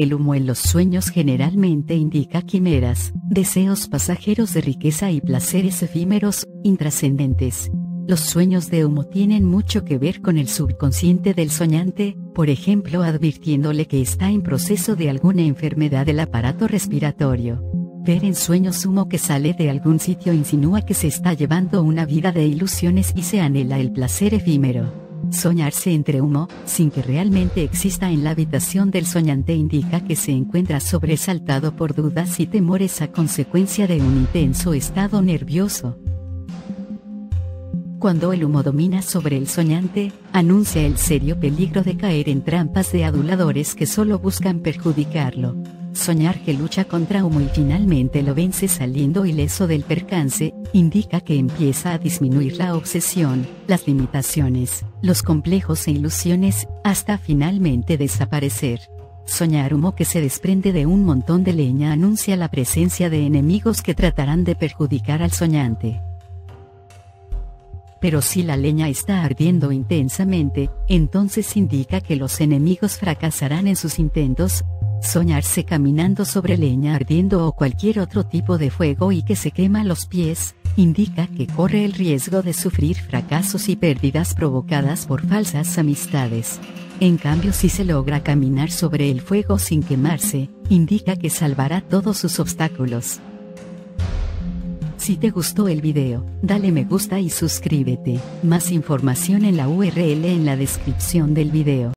El humo en los sueños generalmente indica quimeras, deseos pasajeros de riqueza y placeres efímeros, intrascendentes. Los sueños de humo tienen mucho que ver con el subconsciente del soñante, por ejemplo advirtiéndole que está en proceso de alguna enfermedad del aparato respiratorio. Ver en sueños humo que sale de algún sitio insinúa que se está llevando una vida de ilusiones y se anhela el placer efímero. Soñarse entre humo, sin que realmente exista en la habitación del soñante indica que se encuentra sobresaltado por dudas y temores a consecuencia de un intenso estado nervioso. Cuando el humo domina sobre el soñante, anuncia el serio peligro de caer en trampas de aduladores que solo buscan perjudicarlo. Soñar que lucha contra humo y finalmente lo vence saliendo ileso del percance, indica que empieza a disminuir la obsesión, las limitaciones, los complejos e ilusiones, hasta finalmente desaparecer. Soñar humo que se desprende de un montón de leña anuncia la presencia de enemigos que tratarán de perjudicar al soñante. Pero si la leña está ardiendo intensamente, entonces indica que los enemigos fracasarán en sus intentos. Soñarse caminando sobre leña ardiendo o cualquier otro tipo de fuego y que se quema los pies, indica que corre el riesgo de sufrir fracasos y pérdidas provocadas por falsas amistades. En cambio, si se logra caminar sobre el fuego sin quemarse, indica que salvará todos sus obstáculos. Si te gustó el video, dale me gusta y suscríbete. Más información en la URL en la descripción del video.